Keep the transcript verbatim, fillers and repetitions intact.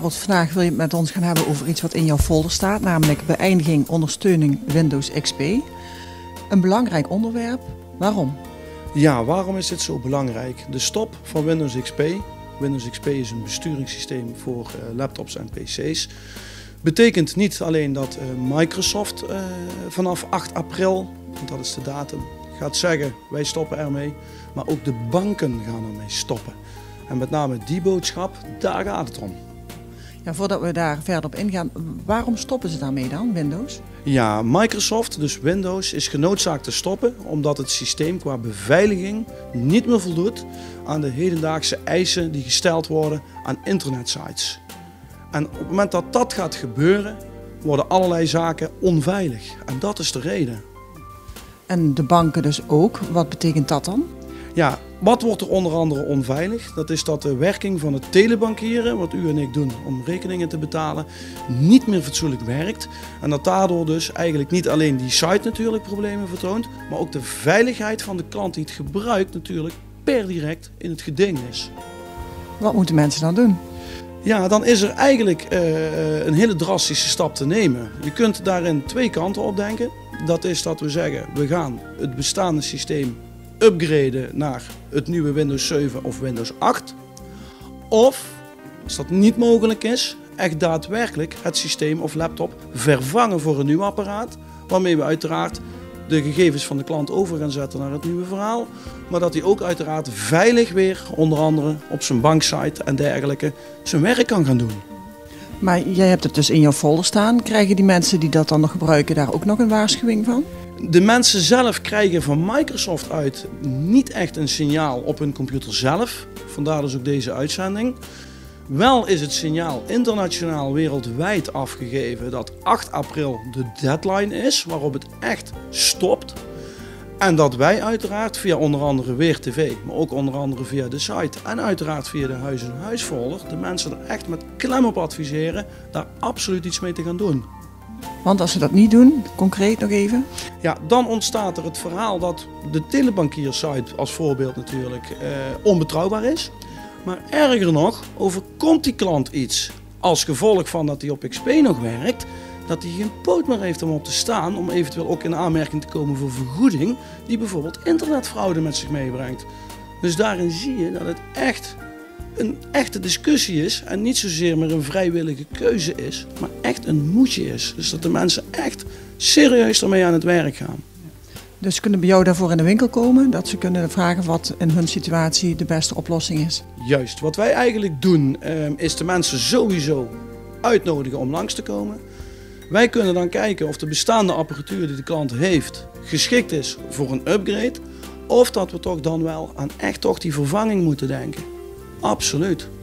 Harold, vandaag wil je het met ons gaan hebben over iets wat in jouw folder staat, namelijk beëindiging ondersteuning Windows X P. Een belangrijk onderwerp. Waarom? Ja, waarom is dit zo belangrijk? De stop van Windows X P. Windows X P is een besturingssysteem voor uh, laptops en P C's. Betekent niet alleen dat uh, Microsoft uh, vanaf acht april, want dat is de datum, gaat zeggen wij stoppen ermee, maar ook de banken gaan ermee stoppen. En met name die boodschap, daar gaat het om. Ja, voordat we daar verder op ingaan, waarom stoppen ze daarmee dan, Windows? Ja, Microsoft, dus Windows, is genoodzaakt te stoppen omdat het systeem qua beveiliging niet meer voldoet aan de hedendaagse eisen die gesteld worden aan internetsites. En op het moment dat dat gaat gebeuren, worden allerlei zaken onveilig. En dat is de reden. En de banken dus ook. Wat betekent dat dan? Ja, wat wordt er onder andere onveilig? Dat is dat de werking van het telebankieren, wat u en ik doen om rekeningen te betalen, niet meer fatsoenlijk werkt. En dat daardoor dus eigenlijk niet alleen die site natuurlijk problemen vertoont, maar ook de veiligheid van de klant die het gebruikt natuurlijk per direct in het geding is. Wat moeten mensen dan doen? Ja, dan is er eigenlijk uh, een hele drastische stap te nemen. Je kunt daarin twee kanten op denken. Dat is dat we zeggen, we gaan het bestaande systeem upgraden naar het nieuwe Windows zeven of Windows acht. Of, als dat niet mogelijk is, echt daadwerkelijk het systeem of laptop vervangen voor een nieuw apparaat. Waarmee we uiteraard de gegevens van de klant over gaan zetten naar het nieuwe verhaal. Maar dat hij ook uiteraard veilig weer, onder andere op zijn banksite en dergelijke, zijn werk kan gaan doen. Maar jij hebt het dus in jouw folder staan. Krijgen die mensen die dat dan nog gebruiken daar ook nog een waarschuwing van? De mensen zelf krijgen van Microsoft uit niet echt een signaal op hun computer zelf. Vandaar dus ook deze uitzending. Wel is het signaal internationaal wereldwijd afgegeven dat acht april de deadline is waarop het echt stopt. En dat wij uiteraard via onder andere Weer T V, maar ook onder andere via de site en uiteraard via de Huis en Huis folder de mensen er echt met klem op adviseren daar absoluut iets mee te gaan doen. Want als ze dat niet doen, concreet nog even? Ja, dan ontstaat er het verhaal dat de telebankiersite als voorbeeld natuurlijk eh, onbetrouwbaar is. Maar erger nog, overkomt die klant iets als gevolg van dat hij op X P nog werkt, dat hij geen poot meer heeft om op te staan om eventueel ook in aanmerking te komen voor vergoeding die bijvoorbeeld internetfraude met zich meebrengt. Dus daarin zie je dat het echt een echte discussie is en niet zozeer meer een vrijwillige keuze is, maar echt een moedje is. Dus dat de mensen echt serieus ermee aan het werk gaan. Dus ze kunnen bij jou daarvoor in de winkel komen, dat ze kunnen vragen wat in hun situatie de beste oplossing is? Juist, wat wij eigenlijk doen um, is de mensen sowieso uitnodigen om langs te komen. Wij kunnen dan kijken of de bestaande apparatuur die de klant heeft geschikt is voor een upgrade. Of dat we toch dan wel aan echt toch die vervanging moeten denken. Absoluut.